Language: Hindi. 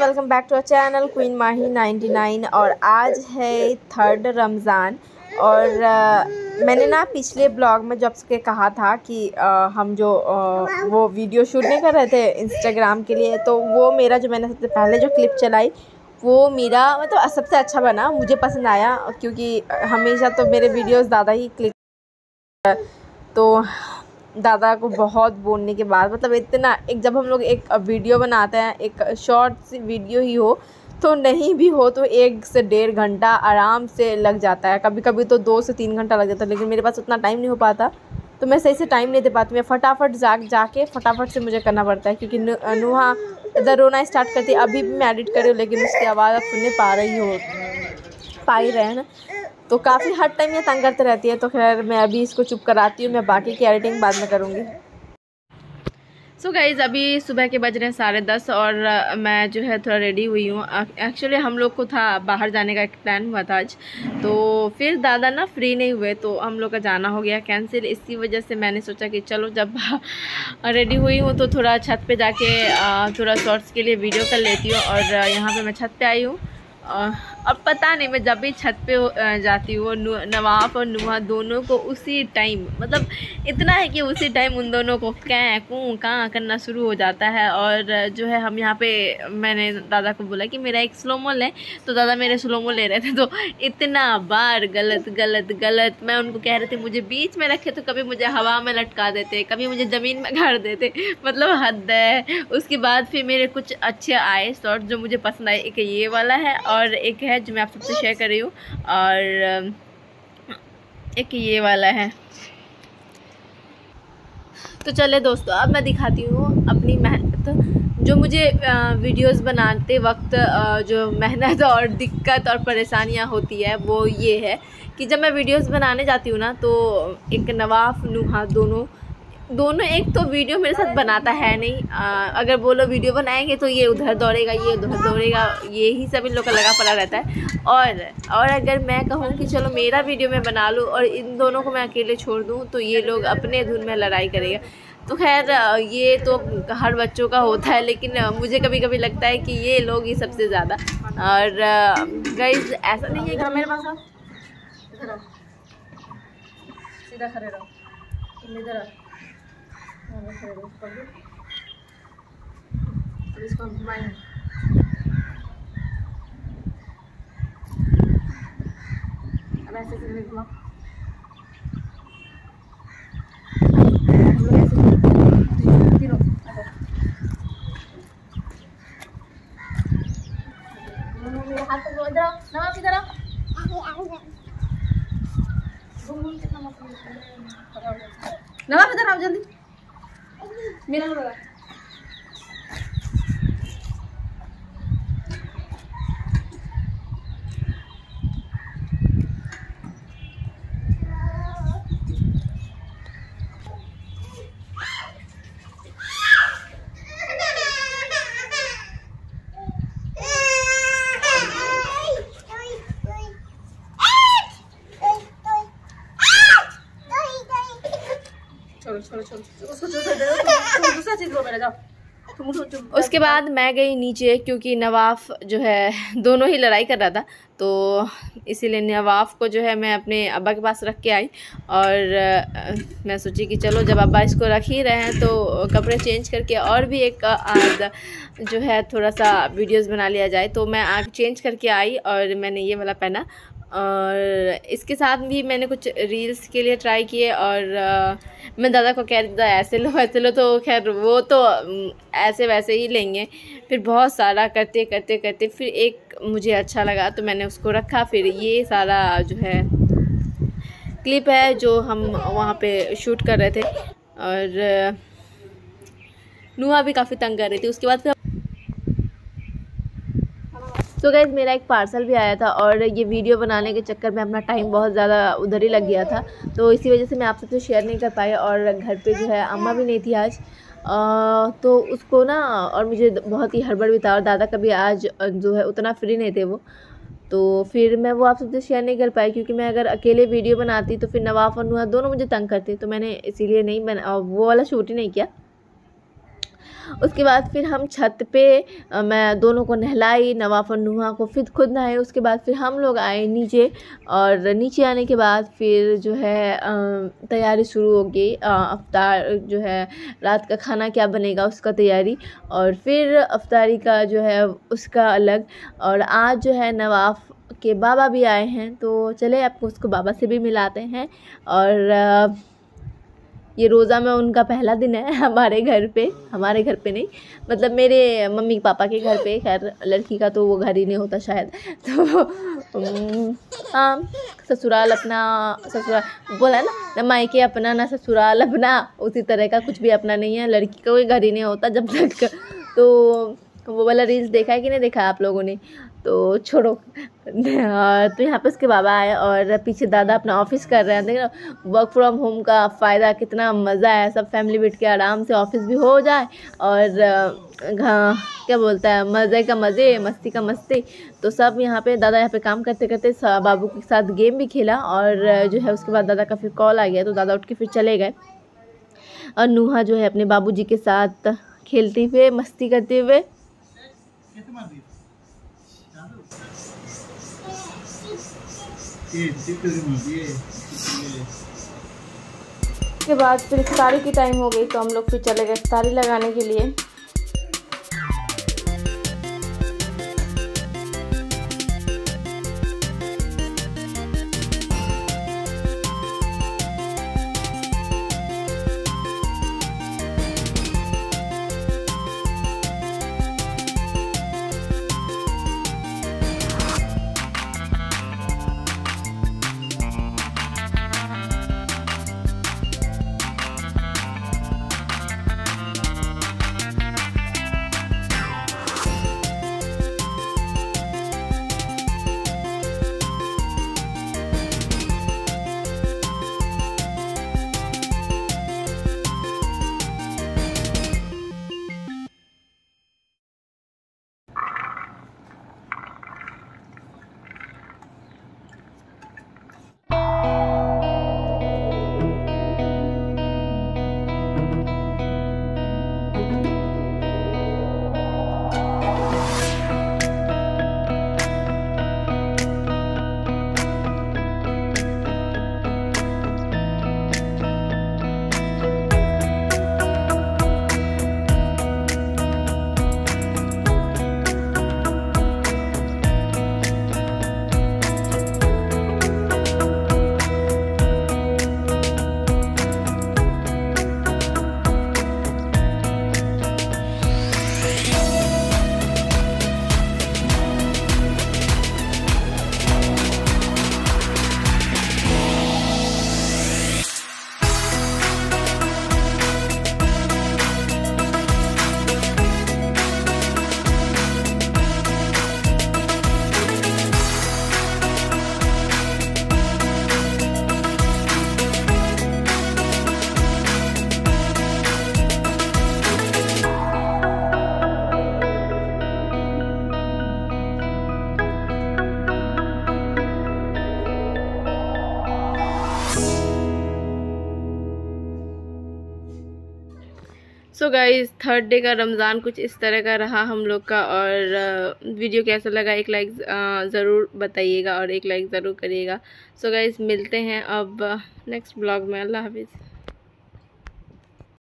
Welcome back to our channel queen Mahi 99। और आज है 3rd रमज़ान। और मैंने ना पिछले ब्लॉग में जब से कहा था कि हम जो वो वीडियो शूट नहीं कर रहे थे इंस्टाग्राम के लिए, तो वो मेरा जो मैंने सबसे पहले जो क्लिप चलाई वो मेरा मतलब सबसे अच्छा बना, मुझे पसंद आया। क्योंकि हमेशा तो मेरे वीडियोस ज़्यादा ही क्लिक, तो दादा को बहुत बोलने के बाद मतलब इतना एक जब हम लोग एक वीडियो बनाते हैं, एक शॉर्ट सी वीडियो ही हो तो नहीं भी हो तो 1 से 1.5 घंटा आराम से लग जाता है, कभी कभी तो 2 से 3 घंटा लग जाता है। लेकिन मेरे पास उतना टाइम नहीं हो पाता, तो मैं सही से टाइम नहीं दे पाती। मैं फटाफट जाके फटाफट से मुझे करना पड़ता है, क्योंकि नुहा इधर रोना स्टार्ट करती है। अभी भी मैं एडिट कर रही हूँ, लेकिन उसकी आवाज़ आप सुनने पा ही रहे हैं ना, तो काफ़ी हर टाइम ये तंग करते रहती है। तो खैर मैं अभी इसको चुप कराती हूँ, मैं बाकी की एडिटिंग बाद में करूँगी। सो गाइज़ अभी सुबह के बज रहे हैं 10:30 और मैं जो है थोड़ा रेडी हुई हूँ। एक्चुअली हम लोग को था बाहर जाने का एक प्लान हुआ था आज, तो फिर दादा ना फ्री नहीं हुए तो हम लोग का जाना हो गया कैंसिल। इसी वजह से मैंने सोचा कि चलो जब रेडी हुई हूँ तो थोड़ा छत पे जाके थोड़ा शॉर्ट्स के लिए वीडियो कर लेती हूँ। और यहाँ पे मैं छत पे आई हूँ। अब पता नहीं, मैं जब भी छत पे जाती हूँ नवाफ और नुहा दोनों को उसी टाइम मतलब इतना है कि उसी टाइम उन दोनों को कैं कूं कां करना शुरू हो जाता है। और जो है हम यहाँ पे मैंने दादा को बोला कि मेरा एक स्लोमो लें, तो दादा मेरे स्लोमो ले रहे थे। तो इतना बार गलत गलत गलत मैं उनको कह रहे थे मुझे बीच में रखे, तो कभी मुझे हवा में लटका देते, कभी मुझे ज़मीन में गाड़ देते, मतलब हद है। उसके बाद फिर मेरे कुछ अच्छे आए शॉर्ट जो मुझे पसंद आए। एक ये वाला है और एक है जो मैं आप सबसे शेयर कर रही हूँ, और एक ये वाला है। तो चले दोस्तों अब मैं दिखाती हूँ अपनी मेहनत, जो मुझे वीडियोस बनाते वक्त जो मेहनत और दिक्कत और परेशानियाँ होती है वो ये है कि जब मैं वीडियोस बनाने जाती हूँ ना, तो एक नवाफ नुहा दोनों एक तो वीडियो मेरे साथ बनाता है नहीं। अगर बोलो वीडियो बनाएंगे तो ये उधर दौड़ेगा, ये उधर दौड़ेगा, यही सब इन लोग का लगा पड़ा रहता है। और अगर मैं कहूँ कि चलो मेरा वीडियो मैं बना लूँ और इन दोनों को मैं अकेले छोड़ दूँ, तो ये लोग अपने धुन में लड़ाई करेगा। तो खैर ये तो हर बच्चों का होता है, लेकिन मुझे कभी कभी लगता है कि ये लोग ही सबसे ज़्यादा। और गाइस ऐसा नहीं है कि मेरे पास सीधा खड़े रहो, इधर इसको हम घुमाएंगे। अब ऐसे से घुमा, हाथ को इधर आओ, नवाब इधर आओ, नवाब इधर आओ जल्दी, मेरा लगा। उसके बाद मैं गई नीचे, क्योंकि नवाफ जो है दोनों ही लड़ाई कर रहा था, तो इसीलिए नवाफ को जो है मैं अपने अब्बा के पास रख के आई। और मैं सोची कि चलो जब अब्बा इसको रख ही रहे हैं तो कपड़े चेंज करके और भी एक जो है थोड़ा सा वीडियोस बना लिया जाए। तो मैं चेंज करके आई और मैंने ये वाला पहना, और इसके साथ भी मैंने कुछ रील्स के लिए ट्राई किए। और मैं दादा को कह रही थी ऐसे लो, तो खैर वो तो ऐसे वैसे ही लेंगे। फिर बहुत सारा करते करते करते फिर एक मुझे अच्छा लगा तो मैंने उसको रखा। फिर ये सारा जो है क्लिप है जो हम वहाँ पे शूट कर रहे थे, और नुहा भी काफ़ी तंग कर रही थी। उसके बाद फिर तो गाइज़ मेरा एक पार्सल भी आया था, और ये वीडियो बनाने के चक्कर में अपना टाइम बहुत ज़्यादा उधर ही लग गया था, तो इसी वजह से मैं आप सबसे शेयर नहीं कर पाई। और घर पे जो है अम्मा भी नहीं थी आज, तो उसको ना, और मुझे बहुत ही हड़बड़ भी था, और दादा कभी आज जो है उतना फ्री नहीं थे वो, तो फिर मैं वो आप सबसे शेयर नहीं कर पाई। क्योंकि मैं अगर अकेले वीडियो बनाती तो फिर नवाफ और नुहा दोनों मुझे तंग करते, तो मैंने इसीलिए नहीं वो वाला शूट ही नहीं किया। उसके बाद फिर हम छत पे मैं दोनों को नहलाई, नवाफ़ और नुहा को, फिर खुद नहाए। उसके बाद फिर हम लोग आए नीचे, और नीचे आने के बाद फिर जो है तैयारी शुरू हो गई। अफ्तार जो है रात का खाना क्या बनेगा उसका तैयारी, और फिर अफ्तारी का जो है उसका अलग। और आज जो है नवाफ़ के बाबा भी आए हैं, तो चले आपको उसको बाबा से भी मिलाते हैं। और ये रोज़ा में उनका पहला दिन है हमारे घर पे नहीं, मतलब मेरे मम्मी पापा के घर पे। खैर लड़की का तो वो घर ही नहीं होता शायद। तो हाँ, ससुराल बोला है ना मायके अपना ना ससुराल अपना, उसी तरह का कुछ भी अपना नहीं है। लड़की का कोई घर ही नहीं होता जब तक। तो वो वाला रील्स देखा है कि नहीं देखा आप लोगों ने, तो छोड़ो। तो यहाँ पे उसके बाबा आए, और पीछे दादा अपना ऑफिस कर रहे हैं। देख लो वर्क फ्रॉम होम का फ़ायदा, कितना मज़ा है। सब फैमिली बैठ के आराम से ऑफिस भी हो जाए, और क्या बोलता है, मज़े का मज़े, मस्ती का मस्ती। तो सब यहाँ पे दादा यहाँ पे काम करते करते बाबू के साथ गेम भी खेला। और जो है उसके बाद दादा का फिर कॉल आ गया, तो दादा उठ के फिर चले गए। और नुहा जो है अपने बाबूजी के साथ खेलते हुए, मस्ती करते हुए। के बाद फिर इफ्तारी की टाइम हो गई, तो हम लोग फिर चले गए इफ्तारी लगाने के लिए। सो गाइज़, थर्ड डे का रमज़ान कुछ इस तरह का रहा हम लोग का। और वीडियो कैसा लगा एक लाइक ज़रूर बताइएगा, और एक लाइक ज़रूर करिएगा। सो गाइज़, मिलते हैं अब नेक्स्ट ब्लॉग में। अल्लाह हाफिज़।